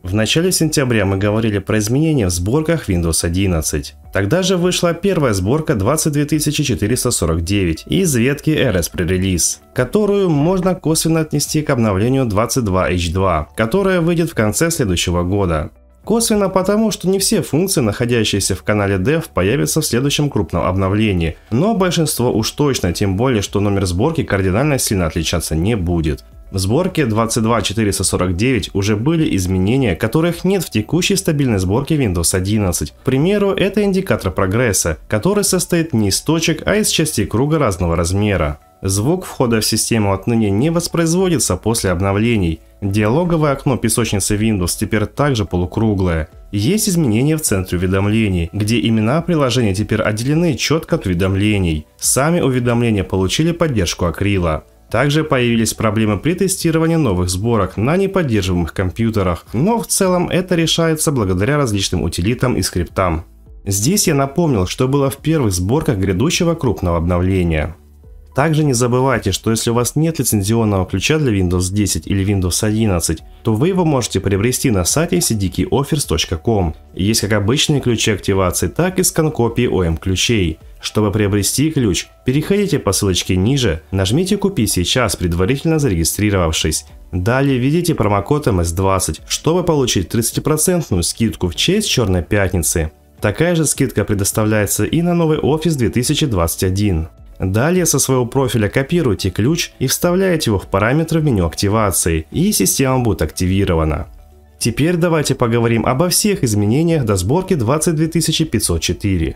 В начале сентября мы говорили про изменения в сборках Windows 11. Тогда же вышла первая сборка 22449 из ветки RS Pre-Release, которую можно косвенно отнести к обновлению 22H2, которое выйдет в конце следующего года. Косвенно потому, что не все функции, находящиеся в канале Dev, появятся в следующем крупном обновлении, но большинство уж точно, тем более, что номер сборки кардинально сильно отличаться не будет. В сборке 22449 уже были изменения, которых нет в текущей стабильной сборке Windows 11. К примеру, это индикатор прогресса, который состоит не из точек, а из частей круга разного размера. Звук входа в систему отныне не воспроизводится после обновлений. Диалоговое окно песочницы Windows теперь также полукруглое. Есть изменения в центре уведомлений, где имена приложений теперь отделены четко от уведомлений. Сами уведомления получили поддержку акрила. Также появились проблемы при тестировании новых сборок на неподдерживаемых компьютерах, но в целом это решается благодаря различным утилитам и скриптам. Здесь я напомнил, что было в первых сборках грядущего крупного обновления. Также не забывайте, что если у вас нет лицензионного ключа для Windows 10 или Windows 11, то вы его можете приобрести на сайте cdkeyoffers.com. Есть как обычные ключи активации, так и скан-копии OEM-ключей. Чтобы приобрести ключ, переходите по ссылочке ниже, нажмите «Купи сейчас», предварительно зарегистрировавшись. Далее введите промокод MS20, чтобы получить 30% скидку в честь Черной Пятницы. Такая же скидка предоставляется и на новый Office 2021. Далее со своего профиля копируйте ключ и вставляете его в параметры в меню активации, и система будет активирована. Теперь давайте поговорим обо всех изменениях до сборки 22504.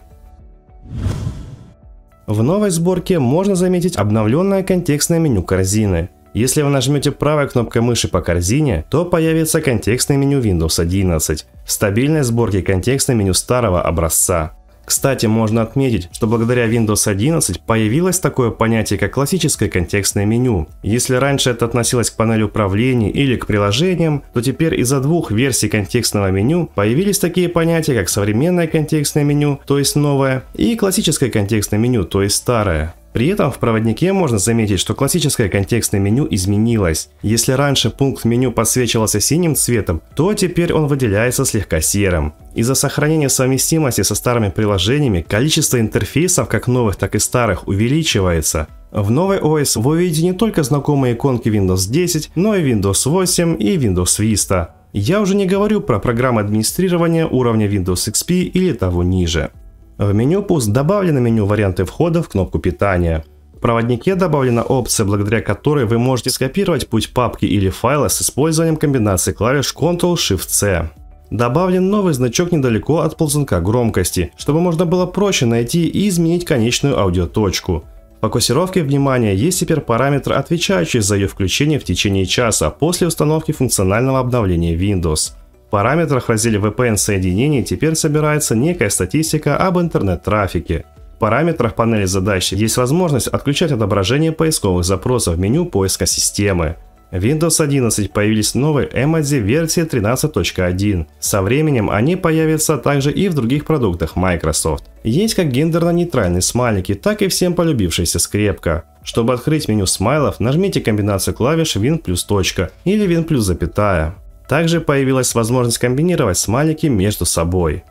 В новой сборке можно заметить обновленное контекстное меню корзины. Если вы нажмете правой кнопкой мыши по корзине, то появится контекстное меню Windows 11. В стабильной сборке контекстное меню старого образца. Кстати, можно отметить, что благодаря Windows 11 появилось такое понятие, как классическое контекстное меню. Если раньше это относилось к панели управления или к приложениям, то теперь из-за двух версий контекстного меню появились такие понятия, как современное контекстное меню, то есть новое, и классическое контекстное меню, то есть старое. При этом в проводнике можно заметить, что классическое контекстное меню изменилось. Если раньше пункт меню подсвечивался синим цветом, то теперь он выделяется слегка серым. Из-за сохранения совместимости со старыми приложениями количество интерфейсов как новых, так и старых увеличивается. В новой OS вы увидите не только знакомые иконки Windows 10, но и Windows 8 и Windows Vista. Я уже не говорю про программы администрирования уровня Windows XP или того ниже. В меню пуск добавлено меню варианты входа в кнопку питания. В проводнике добавлена опция, благодаря которой вы можете скопировать путь папки или файла с использованием комбинации клавиш Ctrl-Shift-C. Добавлен новый значок недалеко от ползунка громкости, чтобы можно было проще найти и изменить конечную аудиоточку. В фокусировке внимания есть теперь параметр, отвечающий за ее включение в течение часа после установки функционального обновления Windows. В параметрах в разделе VPN-соединений теперь собирается некая статистика об интернет-трафике. В параметрах панели задач есть возможность отключать отображение поисковых запросов в меню поиска системы. В Windows 11 появились новые эмодзи версии 13.1. Со временем они появятся также и в других продуктах Microsoft. Есть как гендерно-нейтральные смайлики, так и всем полюбившаяся скрепка. Чтобы открыть меню смайлов, нажмите комбинацию клавиш Win плюс точка или Win плюс запятая. Также появилась возможность комбинировать смайлики между собой.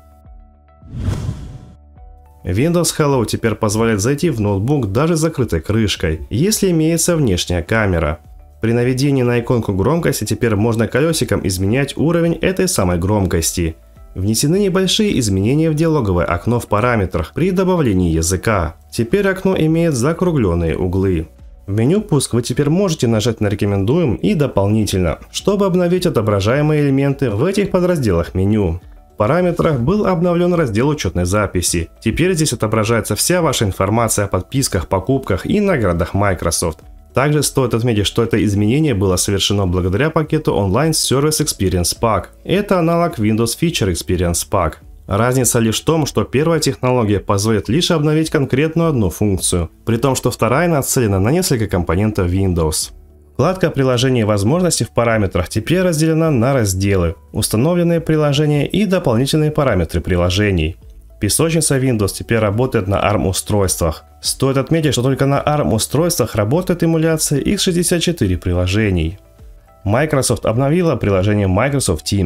Windows Hello теперь позволяет зайти в ноутбук даже с закрытой крышкой, если имеется внешняя камера. При наведении на иконку громкости теперь можно колесиком изменять уровень этой самой громкости. Внесены небольшие изменения в диалоговое окно в параметрах при добавлении языка. Теперь окно имеет закругленные углы. В меню «Пуск» вы теперь можете нажать на «Рекомендуем» и «Дополнительно», чтобы обновить отображаемые элементы в этих подразделах меню. В параметрах был обновлен раздел учетной записи. Теперь здесь отображается вся ваша информация о подписках, покупках и наградах Microsoft. Также стоит отметить, что это изменение было совершено благодаря пакету Online Service Experience Pack. Это аналог Windows Feature Experience Pack. Разница лишь в том, что первая технология позволит лишь обновить конкретную одну функцию, при том, что вторая нацелена на несколько компонентов Windows. Вкладка «Приложения и возможности» в параметрах теперь разделена на разделы «Установленные приложения» и «Дополнительные параметры приложений». Песочница Windows теперь работает на ARM устройствах. Стоит отметить, что только на ARM устройствах работает эмуляция x64 приложений. Microsoft обновила приложение Microsoft Teams.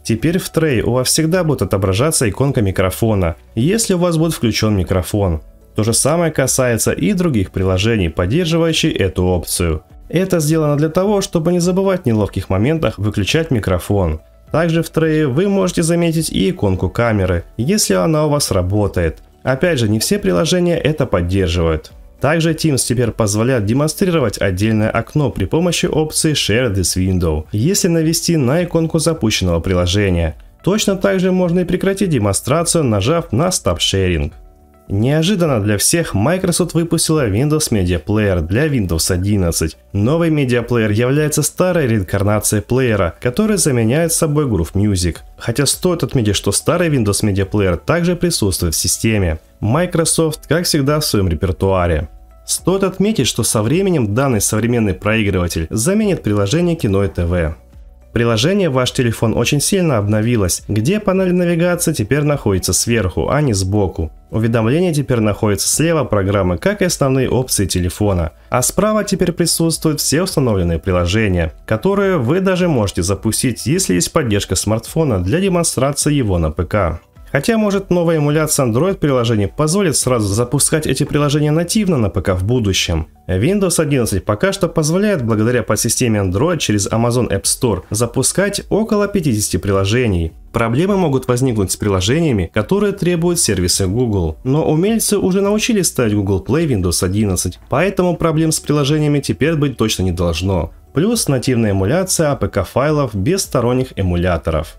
Теперь в трее у вас всегда будет отображаться иконка микрофона, если у вас будет включен микрофон. То же самое касается и других приложений, поддерживающих эту опцию. Это сделано для того, чтобы не забывать в неловких моментах выключать микрофон. Также в трее вы можете заметить и иконку камеры, если она у вас работает. Опять же, не все приложения это поддерживают. Также Teams теперь позволяет демонстрировать отдельное окно при помощи опции Share this window, если навести на иконку запущенного приложения. Точно так же можно и прекратить демонстрацию, нажав на Stop Sharing. Неожиданно для всех Microsoft выпустила Windows Media Player для Windows 11. Новый Media Player является старой реинкарнацией плеера, который заменяет собой Groove Music. Хотя стоит отметить, что старый Windows Media Player также присутствует в системе. Microsoft, как всегда, в своем репертуаре. Стоит отметить, что со временем данный современный проигрыватель заменит приложение Кино и ТВ. Приложение «Ваш телефон» очень сильно обновилось, где панель навигации теперь находится сверху, а не сбоку. Уведомления теперь находятся слева программы, как и основные опции телефона. А справа теперь присутствуют все установленные приложения, которые вы даже можете запустить, если есть поддержка смартфона для демонстрации его на ПК. Хотя, может, новая эмуляция Android приложений позволит сразу запускать эти приложения нативно на ПК в будущем. Windows 11 пока что позволяет благодаря подсистеме Android через Amazon App Store запускать около 50 приложений. Проблемы могут возникнуть с приложениями, которые требуют сервисы Google, но умельцы уже научились ставить Google Play Windows 11, поэтому проблем с приложениями теперь быть точно не должно. Плюс нативная эмуляция APK файлов без сторонних эмуляторов.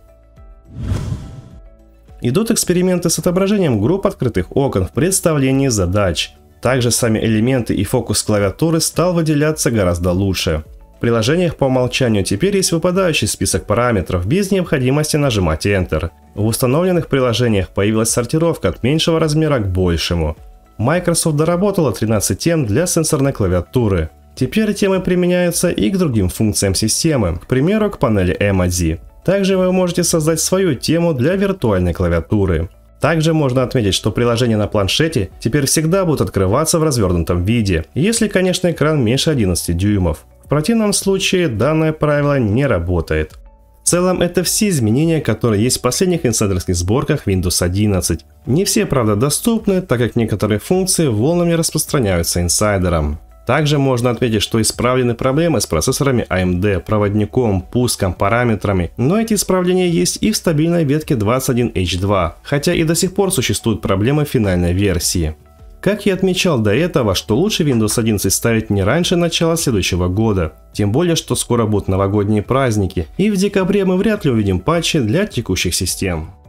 Идут эксперименты с отображением групп открытых окон в представлении задач. Также сами элементы и фокус клавиатуры стал выделяться гораздо лучше. В приложениях по умолчанию теперь есть выпадающий список параметров без необходимости нажимать Enter. В установленных приложениях появилась сортировка от меньшего размера к большему. Microsoft доработала 13 тем для сенсорной клавиатуры. Теперь темы применяются и к другим функциям системы, к примеру, к панели Emoji. Также вы можете создать свою тему для виртуальной клавиатуры. Также можно отметить, что приложения на планшете теперь всегда будут открываться в развернутом виде, если, конечно, экран меньше 11 дюймов. В противном случае данное правило не работает. В целом это все изменения, которые есть в последних инсайдерских сборках Windows 11. Не все, правда, доступны, так как некоторые функции волнами распространяются инсайдерам. Также можно отметить, что исправлены проблемы с процессорами AMD, проводником, пуском, параметрами, но эти исправления есть и в стабильной ветке 21H2, хотя и до сих пор существуют проблемы в финальной версии. Как я отмечал до этого, что лучше Windows 11 ставить не раньше начала следующего года, тем более, что скоро будут новогодние праздники, и в декабре мы вряд ли увидим патчи для текущих систем.